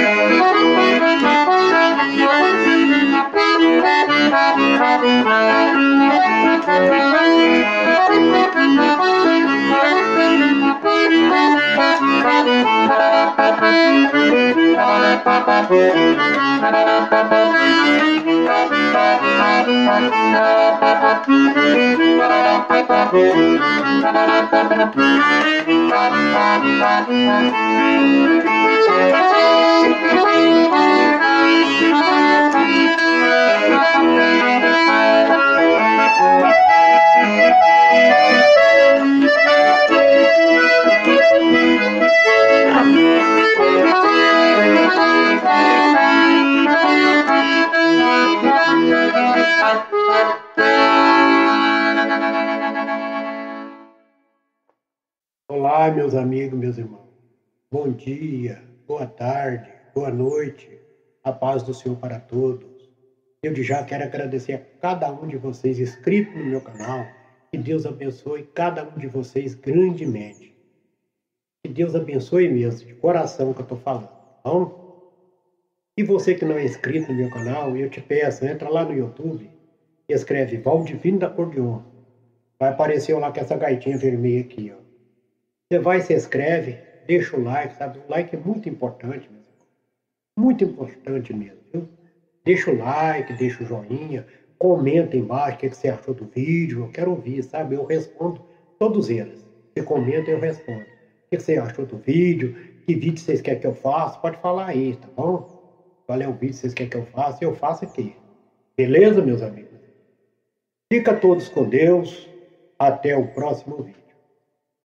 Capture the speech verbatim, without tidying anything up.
Olá, meus amigos, meus irmãos. Bom dia, boa tarde, boa noite. A paz do Senhor para todos. Eu de já quero agradecer a cada um de vocês inscritos no meu canal. Que Deus abençoe cada um de vocês grandemente. Que Deus abençoe mesmo, de coração que eu estou falando, tá bom? E você que não é inscrito no meu canal, eu te peço, entra lá no YouTube e escreve Valdivino da Acordeon. Vai aparecer lá com essa gaitinha vermelha aqui, ó. Você vai, se inscreve, deixa o like, sabe? O like é muito importante, meu irmão. Muito importante mesmo, viu? Deixa o like, deixa o joinha, comenta embaixo o que você achou do vídeo, eu quero ouvir, sabe? Eu respondo todos eles. Você comenta, eu respondo. O que você achou do vídeo? Que vídeo vocês querem que eu faça? Pode falar aí, tá bom? Qual é o vídeo que vocês querem que eu faça? Eu faço aqui. Beleza, meus amigos? Fica todos com Deus. Até o próximo vídeo.